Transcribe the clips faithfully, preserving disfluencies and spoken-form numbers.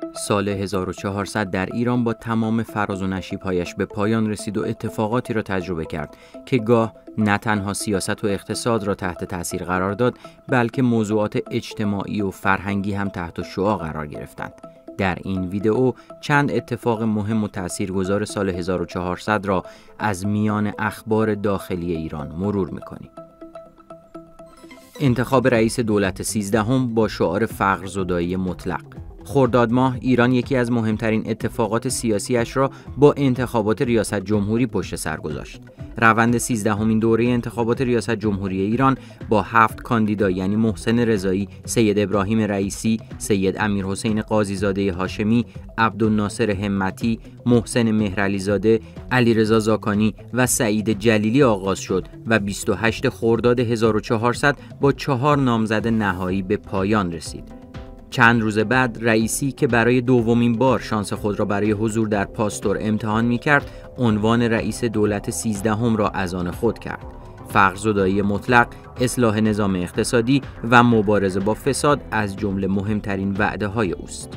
سال هزار و چهارصد در ایران با تمام فراز و نشیب‌هایش به پایان رسید و اتفاقاتی را تجربه کرد که گاه نه تنها سیاست و اقتصاد را تحت تأثیر قرار داد، بلکه موضوعات اجتماعی و فرهنگی هم تحت شعاع قرار گرفتند. در این ویدئو چند اتفاق مهم و تأثیرگذار سال هزار و چهارصد را از میان اخبار داخلی ایران مرور می‌کنیم. انتخاب رئیس دولت سیزدهم با شعار فقرزدایی مطلق. خرداد ماه ایران یکی از مهمترین اتفاقات سیاسیش را با انتخابات ریاست جمهوری پشت سر گذاشت. روند سیزدهمین دوره انتخابات ریاست جمهوری ایران با هفت کاندیدا یعنی محسن رضایی، سید ابراهیم رئیسی، سید امیرحسین قاضیزاده هاشمی، عبدالناصر همتی، محسن مهرعلیزاده، علیرضا زاکانی و سعید جلیلی آغاز شد و بیست و هشتم خرداد هزار و چهارصد با چهار نامزد نهایی به پایان رسید. چند روز بعد رئیسی که برای دومین بار شانس خود را برای حضور در پاستور امتحان می‌کرد، عنوان رئیس دولت سیزدهم را از آن خود کرد. فقرزدایی مطلق، اصلاح نظام اقتصادی و مبارزه با فساد از جمله مهمترین وعده‌های اوست.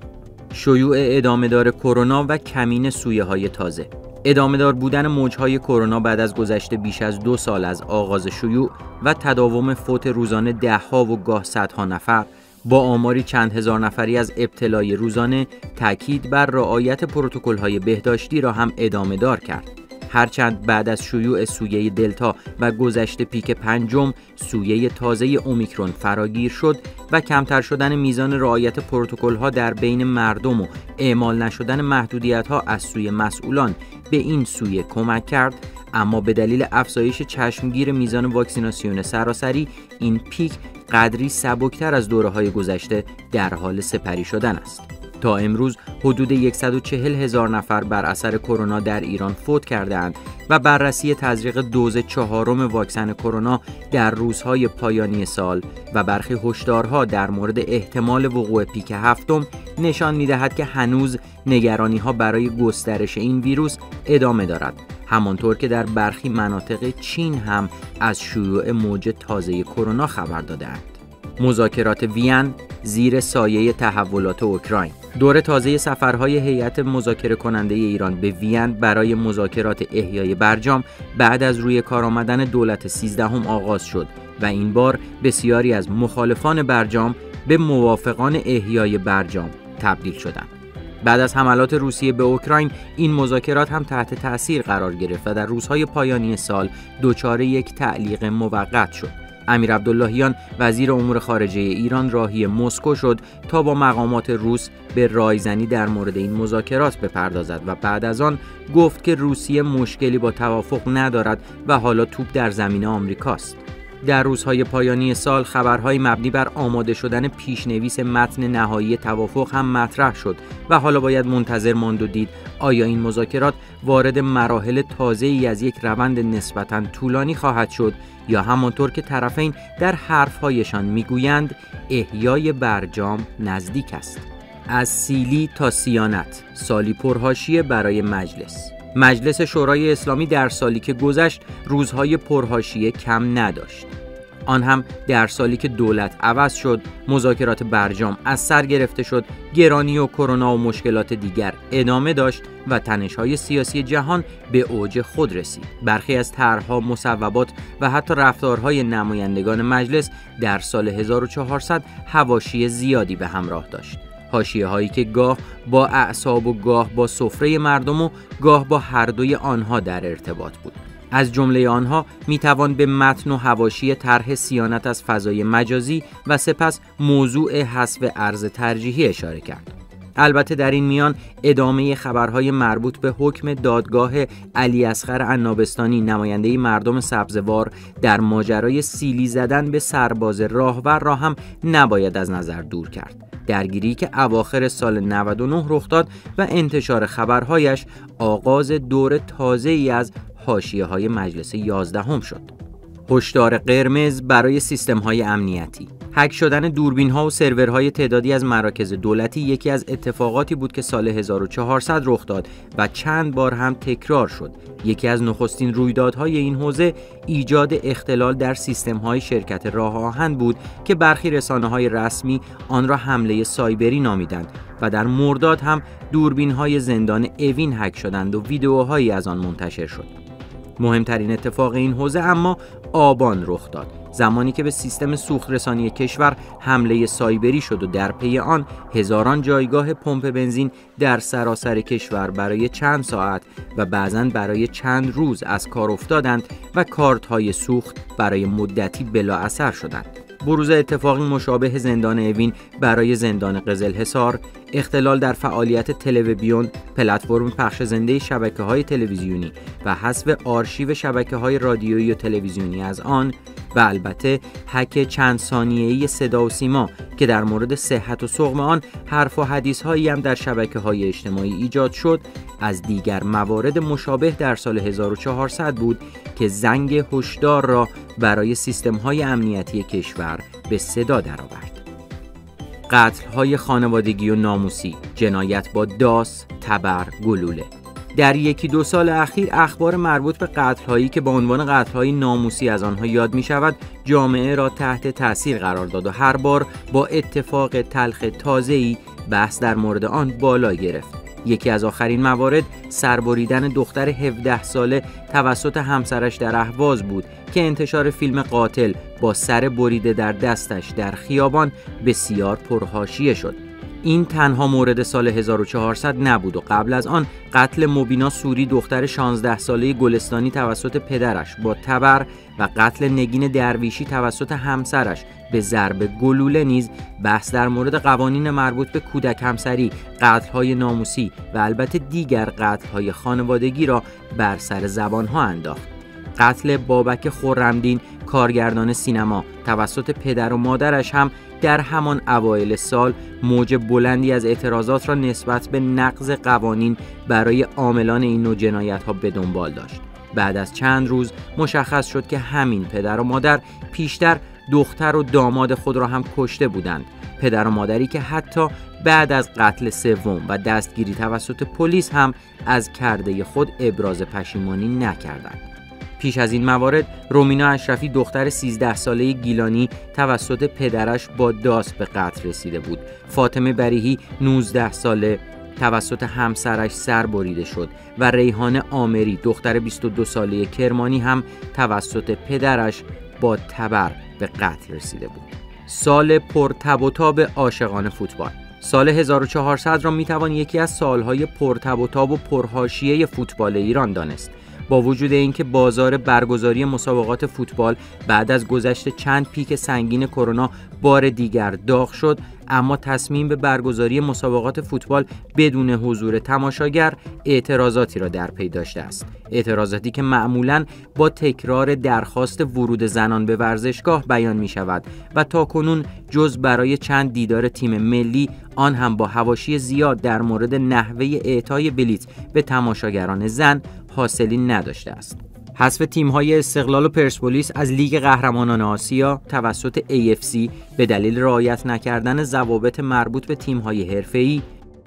شیوع ادامه‌دار کرونا و کمین سویه‌های تازه. ادامه‌دار بودن موج‌های کرونا بعد از گذشت بیش از دو سال از آغاز شیوع و تداوم فوت روزانه ده‌ها و گاه صدها نفر با آماری چند هزار نفری از ابتلای روزانه، تاکید بر رعایت پروتکل‌های بهداشتی را هم ادامه دار کرد. هرچند بعد از شیوع سویه دلتا و گذشت پیک پنجم، سویه تازه اومیکرون فراگیر شد و کمتر شدن میزان رعایت پروتکل‌ها در بین مردم و اعمال نشدن محدودیت‌ها از سوی مسئولان به این سویه کمک کرد، اما به دلیل افزایش چشمگیر میزان واکسیناسیون سراسری، این پیک قدری سبکتر از دوره‌های گذشته در حال سپری شدن است. تا امروز حدود صد و چهل هزار نفر بر اثر کرونا در ایران فوت کرده‌اند و بررسی تزریق دوز چهارم واکسن کرونا در روزهای پایانی سال و برخی هشدارها در مورد احتمال وقوع پیک هفتم نشان می‌دهد که هنوز نگرانی‌ها برای گسترش این ویروس ادامه دارد، همانطور که در برخی مناطق چین هم از شیوع موج تازه کرونا خبر داده‌اند. مذاکرات وین زیر سایه تحولات اوکراین. دور تازه سفرهای هیئت مذاکره کننده ایران به وین برای مذاکرات احیای برجام بعد از روی کار آمدن دولت سیزدهم آغاز شد و این بار بسیاری از مخالفان برجام به موافقان احیای برجام تبدیل شدند. بعد از حملات روسیه به اوکراین، این مذاکرات هم تحت تأثیر قرار گرفت و در روزهای پایانی سال دچار یک تعلیق موقت شد. امیر عبداللهیان وزیر امور خارجه ایران راهی مسکو شد تا با مقامات روس به رایزنی در مورد این مذاکرات بپردازد و بعد از آن گفت که روسیه مشکلی با توافق ندارد و حالا توپ در زمین آمریکاست. در روزهای پایانی سال خبرهای مبنی بر آماده شدن پیشنویس متن نهایی توافق هم مطرح شد و حالا باید منتظر ماند و دید آیا این مذاکرات وارد مراحل تازه‌ای از یک روند نسبتاً طولانی خواهد شد یا همانطور که طرفین در حرفهایشان میگویند احیای برجام نزدیک است. از سیلی تا سیانت، سالی پرحاشیه برای مجلس. مجلس شورای اسلامی در سالی که گذشت روزهای پرحاشیه کم نداشت. آن هم در سالی که دولت عوض شد، مذاکرات برجام از سر گرفته شد، گرانی و کرونا و مشکلات دیگر ادامه داشت و تنش‌های سیاسی جهان به اوج خود رسید. برخی از طرح‌ها، مصوبات و حتی رفتارهای نمایندگان مجلس در سال هزار و چهارصد حواشی زیادی به همراه داشت. حاشیه هایی که گاه با اعصاب و گاه با سفره مردم و گاه با هر دوی آنها در ارتباط بود. از جمله آنها میتوان به متن و حواشی طرح صیانت از فضای مجازی و سپس موضوع حذف ارز ترجیحی اشاره کرد. البته در این میان ادامه خبرهای مربوط به حکم دادگاه علی اصغر عنابستانی نماینده مردم سبزوار در ماجرای سیلی زدن به سرباز راهور را هم نباید از نظر دور کرد. درگیری که اواخر سال نود و نه رخ داد و انتشار خبرهایش آغاز دور تازه‌ای از حاشیه‌های مجلس یازدهم شد. هشدار قرمز برای سیستم‌های امنیتی. هک شدن دوربین‌ها و سرورهای تعدادی از مراکز دولتی یکی از اتفاقاتی بود که سال هزار و چهارصد رخ داد و چند بار هم تکرار شد. یکی از نخستین رویدادهای این حوزه ایجاد اختلال در سیستم‌های شرکت راه آهن بود که برخی رسانه‌های رسمی آن را حمله سایبری نامیدند و در مرداد هم دوربین‌های زندان اوین هک شدند و ویدئوهایی از آن منتشر شد. مهمترین اتفاق این حوزه اما آبان رخ داد، زمانی که به سیستم سوخت رسانی کشور حمله سایبری شد و در پی آن هزاران جایگاه پمپ بنزین در سراسر کشور برای چند ساعت و بعضاً برای چند روز از کار افتادند و کارت‌های سوخت برای مدتی بلا اثر شدند. بروز اتفاقی مشابه زندان اوین برای زندان قزلحصار، اختلال در فعالیت تلویزیون، پلتفرم پخش زنده شبکه‌های تلویزیونی و حذف آرشیو شبکه‌های رادیویی و تلویزیونی از آن و البته هک چند ثانیه‌ای صدا و سیما که در مورد صحت و سقم آن حرف و حدیث‌هایی هم در شبکه‌های اجتماعی ایجاد شد، از دیگر موارد مشابه در سال هزار و چهارصد بود که زنگ هشدار را برای سیستم‌های امنیتی کشور به صدا درآورد. قتل‌های خانوادگی و ناموسی، جنایت با داس، تبر، گلوله. در یکی دو سال اخیر اخبار مربوط به قتل‌هایی که با عنوان قتل‌های ناموسی از آنها یاد می‌شود، جامعه را تحت تأثیر قرار داد و هر بار با اتفاق تلخ تازه‌ای بحث در مورد آن بالا گرفت. یکی از آخرین موارد سربریدن دختر هفده ساله توسط همسرش در اهواز بود که انتشار فیلم قاتل با سر بریده در دستش در خیابان بسیار پرحاشیه شد. این تنها مورد سال هزار و چهارصد نبود و قبل از آن قتل مبینا سوری دختر شانزده ساله گلستانی توسط پدرش با تبر و قتل نگین درویشی توسط همسرش به ضرب گلوله نیز بحث در مورد قوانین مربوط به کودک همسری، قتل‌های ناموسی و البته دیگر قتل‌های خانوادگی را بر سر زبان‌ها انداخت. قتل بابک خرمدین کارگردان سینما توسط پدر و مادرش هم در همان اوایل سال موج بلندی از اعتراضات را نسبت به نقض قوانین برای عاملان این نوع جنایت‌ها به دنبال داشت. بعد از چند روز مشخص شد که همین پدر و مادر پیشتر دختر و داماد خود را هم کشته بودند. پدر و مادری که حتی بعد از قتل سوم و دستگیری توسط پلیس هم از کرده خود ابراز پشیمانی نکردند. پیش از این موارد رومینا اشرفی دختر سیزده ساله گیلانی توسط پدرش با داس به قتل رسیده بود. فاطمه بریحی نوزده ساله توسط همسرش سر بریده شد و ریحانه آمری دختر بیست و دو ساله کرمانی هم توسط پدرش با تبر به قتل رسیده بود. سال پر تب و تاب عاشقان فوتبال. سال هزار و چهارصد را میتوان یکی از سالهای پر تب و تاب و پرحاشیه فوتبال ایران دانست. با وجود اینکه بازار برگزاری مسابقات فوتبال بعد از گذشت چند پیک سنگین کرونا بار دیگر داغ شد، اما تصمیم به برگزاری مسابقات فوتبال بدون حضور تماشاگر اعتراضاتی را در پی داشته است. اعتراضاتی که معمولاً با تکرار درخواست ورود زنان به ورزشگاه بیان می شود و تاکنون جز برای چند دیدار تیم ملی، آن هم با حواشی زیاد در مورد نحوه اعطای بلیت به تماشاگران زن، حاصلی نداشته است. حذف تیم‌های استقلال و پرسپولیس از لیگ قهرمانان آسیا توسط ای اف سی به دلیل رعایت نکردن ضوابط مربوط به تیم‌های حرفه‌ای،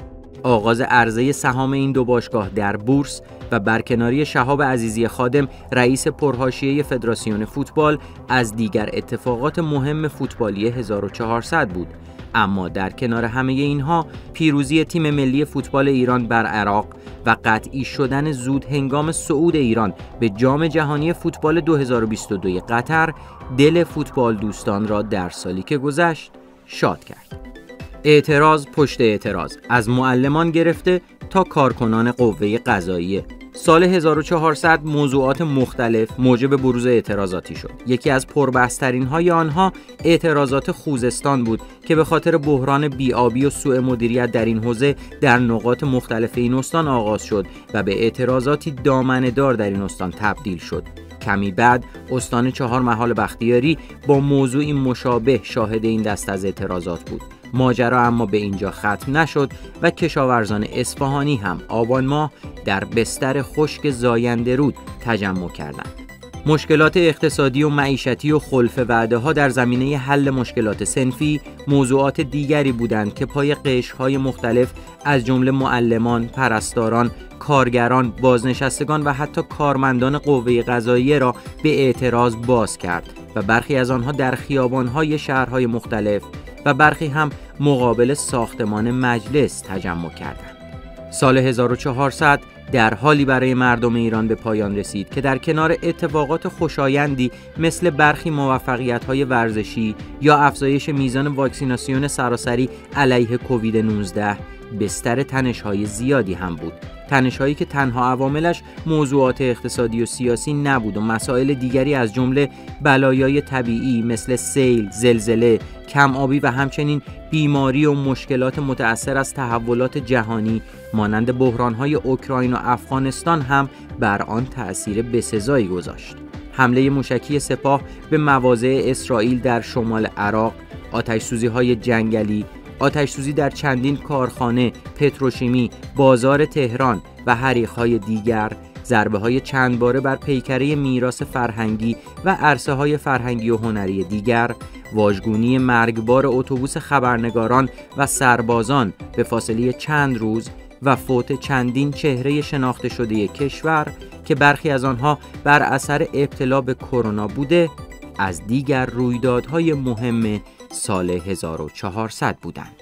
آغاز عرضه سهام این دو باشگاه در بورس و برکناری شهاب عزیزی خادم رئیس پرحاشیه فدراسیون فوتبال از دیگر اتفاقات مهم فوتبالی هزار و چهارصد بود. اما در کنار همه اینها پیروزی تیم ملی فوتبال ایران بر عراق و قطعی شدن زود هنگام صعود ایران به جام جهانی فوتبال دو هزار و بیست و دو قطر دل فوتبال دوستان را در سالی که گذشت شاد کرد. اعتراض پشت اعتراض از معلمان گرفته تا کارکنان قوه قضاییه. سال هزار و چهارصد موضوعات مختلف موجب بروز اعتراضاتی شد. یکی از پربحث‌ترین های آنها اعتراضات خوزستان بود که به خاطر بحران بی‌آبی و سوء مدیریت در این حوزه در نقاط مختلف این استان آغاز شد و به اعتراضاتی دامنه‌دار در این استان تبدیل شد. کمی بعد استان چهارمحال بختیاری با موضوعی مشابه شاهد این دست از اعتراضات بود. ماجرا اما به اینجا ختم نشد و کشاورزان اصفهانی هم آبان ماه در بستر خشک زاینده رود تجمع کردند. مشکلات اقتصادی و معیشتی و خلف وعده‌ها در زمینه حل مشکلات صنفی موضوعات دیگری بودند که پای قشرهای مختلف از جمله معلمان، پرستاران، کارگران، بازنشستگان و حتی کارمندان قوه قضاییه را به اعتراض باز کرد و برخی از آنها در خیابان‌های شهرهای مختلف و برخی هم مقابل ساختمان مجلس تجمع کردند. سال هزار و چهارصد در حالی برای مردم ایران به پایان رسید که در کنار اتفاقات خوشایندی مثل برخی موفقیت‌های ورزشی یا افزایش میزان واکسیناسیون سراسری علیه کووید نوزده، بستر تنش‌های زیادی هم بود. تنش‌هایی که تنها عواملش موضوعات اقتصادی و سیاسی نبود و مسائل دیگری از جمله بلایای طبیعی مثل سیل، زلزله، کم آبی و همچنین بیماری و مشکلات متأثر از تحولات جهانی مانند بحران‌های اوکراین و افغانستان هم بر آن تأثیر بسزایی گذاشت. حمله موشکی سپاه به مواضع اسرائیل در شمال عراق، آتش‌سوزی‌های جنگلی، آتش‌سوزی در چندین کارخانه، پتروشیمی، بازار تهران و حریق‌های دیگر، ضربه‌های چند باره بر پیکره میراث فرهنگی و عرصه‌های فرهنگی و هنری دیگر، واژگونی مرگبار اتوبوس خبرنگاران و سربازان به فاصله چند روز و فوت چندین چهره شناخته شده کشور که برخی از آنها بر اثر ابتلا به کرونا بوده، از دیگر رویدادهای مهم سال هزار و چهارصد بودند.